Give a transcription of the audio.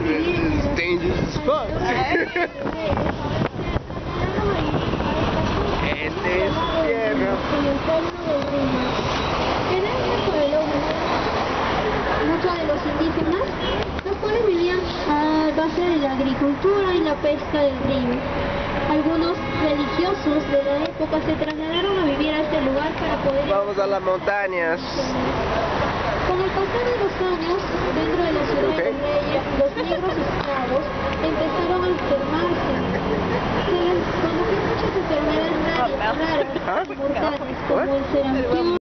It's dangerous as fuck. Este es tierra. Muchos de los indígenas, los cuales vivían a base de la agricultura y la pesca del río. Algunos religiosos de la época se trasladaron a vivir a este lugar para poder... Vamos a las montañas. Con el pasar de los años, dentro de la ciudad de los reyes, los negros esclavos empezaron a enfermarse. Se les conocían muchas enfermedades raras, mortales, como el sarampión.